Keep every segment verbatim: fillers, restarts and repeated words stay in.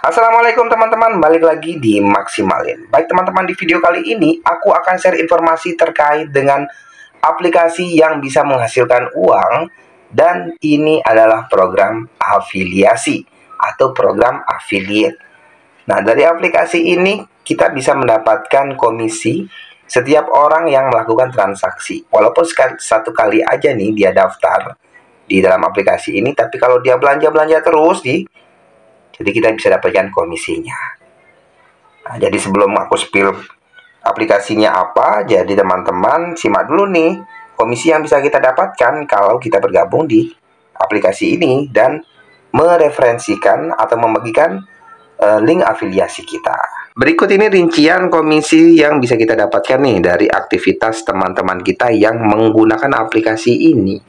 Assalamualaikum teman-teman, balik lagi di Maksimalin. Baik teman-teman, di video kali ini aku akan share informasi terkait dengan aplikasi yang bisa menghasilkan uang. Dan ini adalah program afiliasi atau program affiliate. Nah, dari aplikasi ini kita bisa mendapatkan komisi setiap orang yang melakukan transaksi. Walaupun sekali, satu kali aja nih dia daftar di dalam aplikasi ini, tapi kalau dia belanja-belanja terus di jadi kita bisa dapatkan komisinya. Nah, jadi sebelum aku spill aplikasinya apa, jadi teman-teman simak dulu nih komisi yang bisa kita dapatkan kalau kita bergabung di aplikasi ini dan mereferensikan atau membagikan uh, link afiliasi kita. Berikut ini rincian komisi yang bisa kita dapatkan nih dari aktivitas teman-teman kita yang menggunakan aplikasi ini.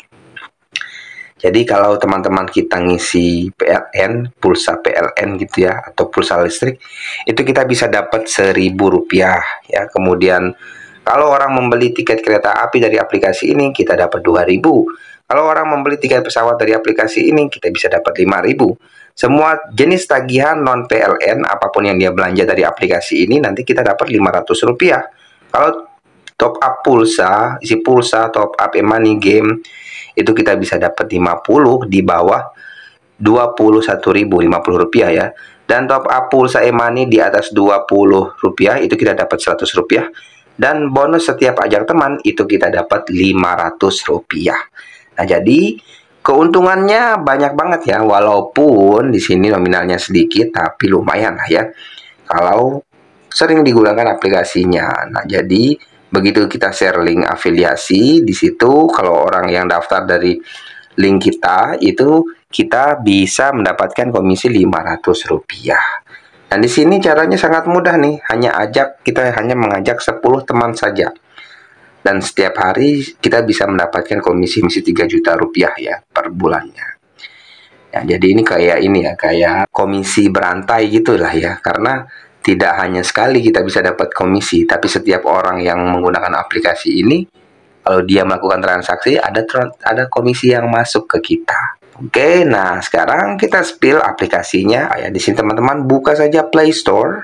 Jadi kalau teman-teman kita ngisi P L N, pulsa P L N gitu ya, atau pulsa listrik, itu kita bisa dapat seribu rupiah ya. Kemudian kalau orang membeli tiket kereta api dari aplikasi ini, kita dapat dua ribu. Kalau orang membeli tiket pesawat dari aplikasi ini, kita bisa dapat lima ribu. Semua jenis tagihan non P L N, apapun yang dia belanja dari aplikasi ini, nanti kita dapat lima ratus rupiah. Kalau top up pulsa, isi pulsa, top up e-money game, itu kita bisa dapat lima puluh di bawah dua puluh satu ribu, lima puluh rupiah ya. Dan top up pulsa e-money di atas dua puluh rupiah itu kita dapat seratus rupiah. Dan bonus setiap ajak teman itu kita dapat lima ratus rupiah. Nah, jadi keuntungannya banyak banget ya, walaupun di sini nominalnya sedikit tapi lumayan lah ya kalau sering digunakan aplikasinya. Nah, jadi begitu kita share link afiliasi di situ, kalau orang yang daftar dari link kita itu kita bisa mendapatkan komisi lima ratus rupiah. Dan di sini caranya sangat mudah nih, hanya ajak kita hanya mengajak sepuluh teman saja. Dan setiap hari kita bisa mendapatkan komisi tiga juta rupiah ya per bulannya. Ya, jadi ini kayak ini ya, kayak komisi berantai gitulah ya, karena tidak hanya sekali kita bisa dapat komisi, tapi setiap orang yang menggunakan aplikasi ini, kalau dia melakukan transaksi, ada ada komisi yang masuk ke kita. Oke, nah sekarang kita spill aplikasinya. Ya, di sini teman-teman buka saja Play Store.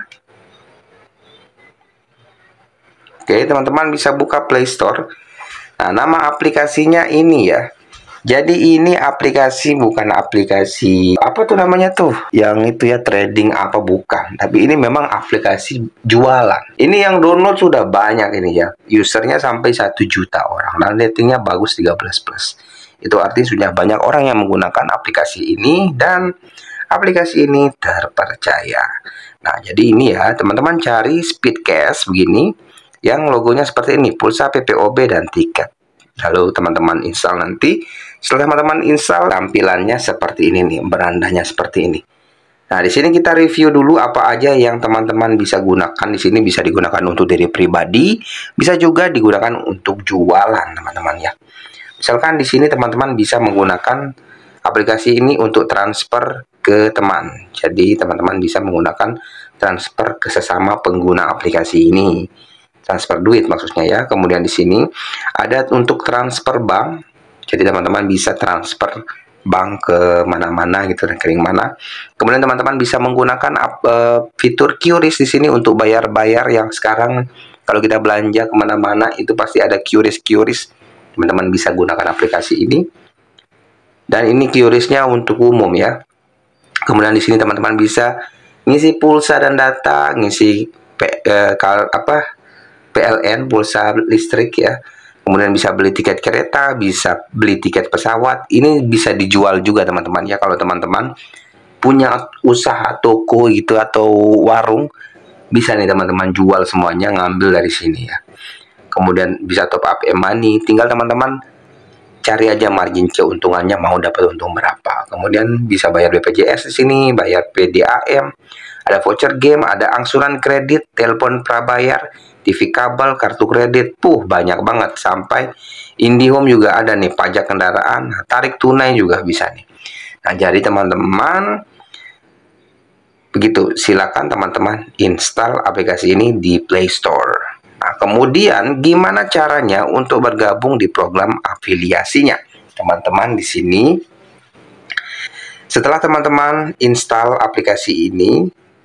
Oke, teman-teman bisa buka Play Store. Nah, nama aplikasinya ini ya. Jadi ini aplikasi bukan aplikasi apa tuh namanya tuh yang itu ya, trading apa, bukan, tapi ini memang aplikasi jualan. Ini yang download sudah banyak ini ya, usernya sampai satu juta orang dan ratingnya bagus tiga belas plus. Itu artinya sudah banyak orang yang menggunakan aplikasi ini dan aplikasi ini terpercaya. Nah, jadi ini ya teman-teman, cari Speedcash begini yang logonya seperti ini, pulsa, P P O B dan tiket. Lalu teman-teman install nanti. Setelah teman-teman install, tampilannya seperti ini nih, berandanya seperti ini. Nah, di sini kita review dulu apa aja yang teman-teman bisa gunakan. Di sini bisa digunakan untuk diri pribadi, bisa juga digunakan untuk jualan, teman-teman ya. Misalkan di sini teman-teman bisa menggunakan aplikasi ini untuk transfer ke teman. Jadi teman-teman bisa menggunakan transfer ke sesama pengguna aplikasi ini. Transfer duit maksudnya ya. Kemudian di sini ada untuk transfer bank. Jadi teman-teman bisa transfer bank ke mana-mana gitu, rekening mana. Kemudian teman-teman bisa menggunakan uh, fitur Q R I S di sini untuk bayar-bayar yang sekarang kalau kita belanja kemana-mana itu pasti ada Q R I S Q R I S. Teman-teman bisa gunakan aplikasi ini. Dan ini Q R I S-nya untuk umum ya. Kemudian di sini teman-teman bisa ngisi pulsa dan data, ngisi P, uh, kal, apa P L N, pulsa listrik ya. Kemudian bisa beli tiket kereta, bisa beli tiket pesawat. Ini bisa dijual juga teman-teman ya. Kalau teman-teman punya usaha toko gitu atau warung, bisa nih teman-teman jual semuanya, ngambil dari sini ya. Kemudian bisa top up e-money. Tinggal teman-teman cari aja margin keuntungannya, mau dapat untung berapa. Kemudian bisa bayar B P J S di sini, bayar P D A M, ada voucher game, ada angsuran kredit, telepon prabayar, T V kabel, kartu kredit, puh banyak banget. Sampai IndiHome juga ada nih, pajak kendaraan, tarik tunai juga bisa nih. Nah, jadi teman-teman begitu, silakan teman-teman install aplikasi ini di Play Store. Nah, kemudian gimana caranya untuk bergabung di program afiliasinya? Teman-teman di sini, setelah teman-teman install aplikasi ini,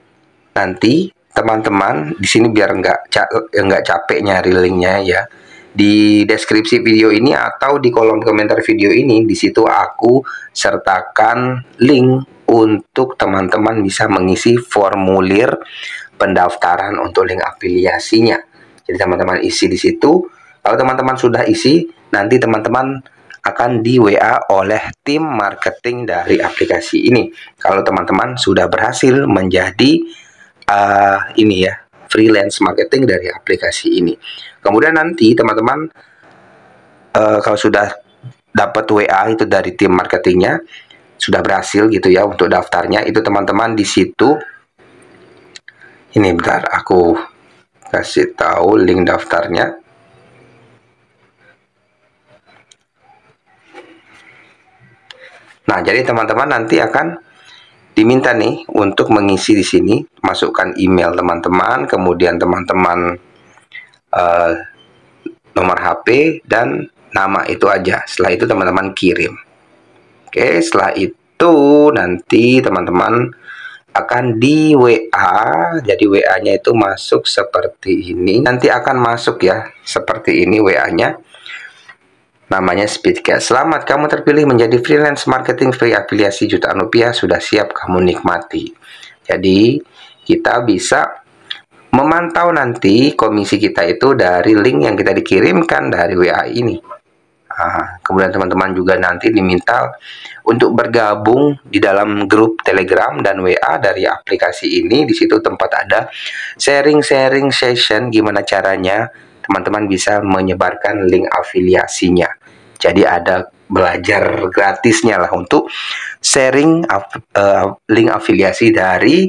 nanti teman-teman di sini biar nggak ca nggak capek nyari linknya ya, di deskripsi video ini atau di kolom komentar video ini, di situ aku sertakan link untuk teman-teman bisa mengisi formulir pendaftaran untuk link afiliasinya. Jadi teman-teman isi di situ. Kalau teman-teman sudah isi, nanti teman-teman akan di W A oleh tim marketing dari aplikasi ini. Kalau teman-teman sudah berhasil menjadi uh, ini ya, freelance marketing dari aplikasi ini. Kemudian nanti teman-teman uh, kalau sudah dapat W A itu dari tim marketingnya, sudah berhasil gitu ya untuk daftarnya, itu teman-teman di situ. Ini bentar aku kasih tahu link daftarnya. Nah, jadi teman-teman nanti akan diminta nih untuk mengisi di sini, masukkan email teman-teman, kemudian teman-teman uh, nomor H P dan nama, itu aja. Setelah itu teman-teman kirim. Oke, setelah itu nanti teman-teman akan di W A. Jadi W A-nya itu masuk seperti ini. Nanti akan masuk ya, seperti ini W A-nya. Namanya Speedcast. Selamat, kamu terpilih menjadi freelance marketing free afiliasi jutaan rupiah. Sudah siap kamu nikmati. Jadi kita bisa memantau nanti komisi kita itu dari link yang kita dikirimkan dari W A ini. Nah, kemudian teman-teman juga nanti diminta untuk bergabung di dalam grup Telegram dan W A dari aplikasi ini. Di situ tempat ada sharing-sharing session, gimana caranya teman-teman bisa menyebarkan link afiliasinya. Jadi ada belajar gratisnya lah untuk sharing uh, link afiliasi dari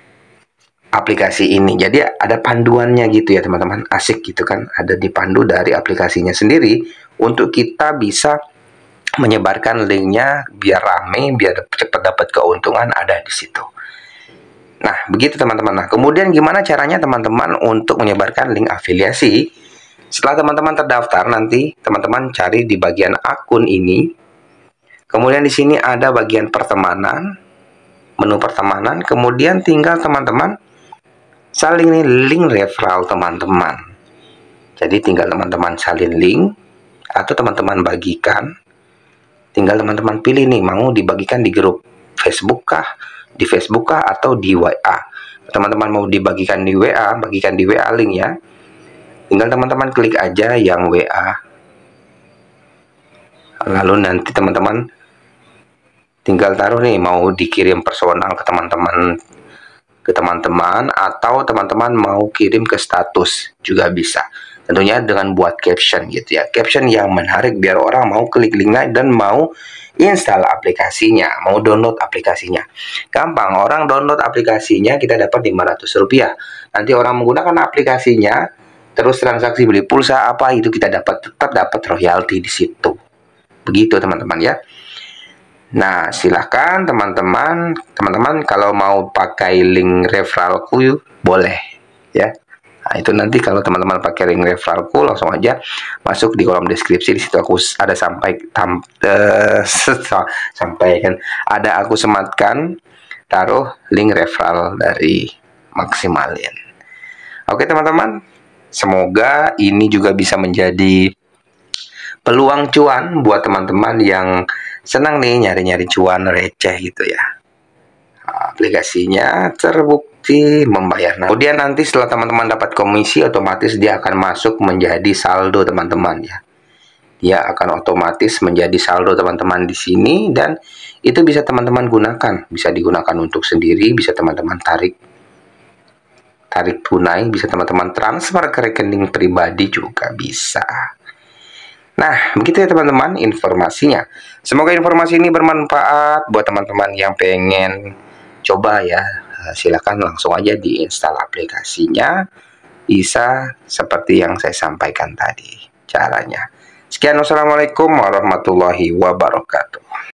aplikasi ini. Jadi ada panduannya gitu ya teman-teman, asik gitu kan, ada dipandu dari aplikasinya sendiri untuk kita bisa menyebarkan linknya biar rame, biar cepat dapat keuntungan, ada di situ. Nah, begitu teman-teman. Nah, kemudian gimana caranya teman-teman untuk menyebarkan link afiliasi? Setelah teman-teman terdaftar, nanti teman-teman cari di bagian akun ini. Kemudian di sini ada bagian pertemanan, menu pertemanan. Kemudian tinggal teman-teman salin nih link referral teman-teman. Jadi tinggal teman-teman salin link atau teman-teman bagikan. Tinggal teman-teman pilih nih, mau dibagikan di grup Facebook kah, di Facebook kah, atau di W A. Teman-teman mau dibagikan di W A, bagikan di W A link ya. Tinggal teman-teman klik aja yang W A. Lalu nanti teman-teman tinggal taruh nih, mau dikirim personal ke teman-teman ke teman-teman atau teman-teman mau kirim ke status juga bisa. Tentunya dengan buat caption gitu ya. Caption yang menarik biar orang mau klik linknya dan mau install aplikasinya, mau download aplikasinya. Gampang, orang download aplikasinya kita dapat lima ratus rupiah. Nanti orang menggunakan aplikasinya terus transaksi beli pulsa apa itu kita dapat, tetap dapat royalti di situ. Begitu teman-teman ya. Nah, silahkan teman-teman, teman-teman kalau mau pakai link referralku boleh ya. Nah, itu nanti kalau teman-teman pakai link referralku langsung aja masuk di kolom deskripsi, di situ aku ada sampai tam, uh, sampai kan ada aku sematkan taruh link referral dari Maximalin. Oke teman-teman, semoga ini juga bisa menjadi peluang cuan buat teman-teman yang senang nih nyari-nyari cuan receh gitu ya. Aplikasinya terbukti membayar. Nah, kemudian nanti setelah teman-teman dapat komisi, otomatis dia akan masuk menjadi saldo teman-teman ya. Dia akan otomatis menjadi saldo teman-teman di sini, dan itu bisa teman-teman gunakan. Bisa digunakan untuk sendiri, bisa teman-teman tarik tarik tunai, bisa teman-teman transfer ke rekening pribadi juga bisa. Nah, begitu ya teman-teman informasinya. Semoga informasi ini bermanfaat buat teman-teman yang pengen coba ya. Silakan langsung aja diinstal aplikasinya. Bisa seperti yang saya sampaikan tadi caranya. Sekian, wassalamualaikum warahmatullahi wabarakatuh.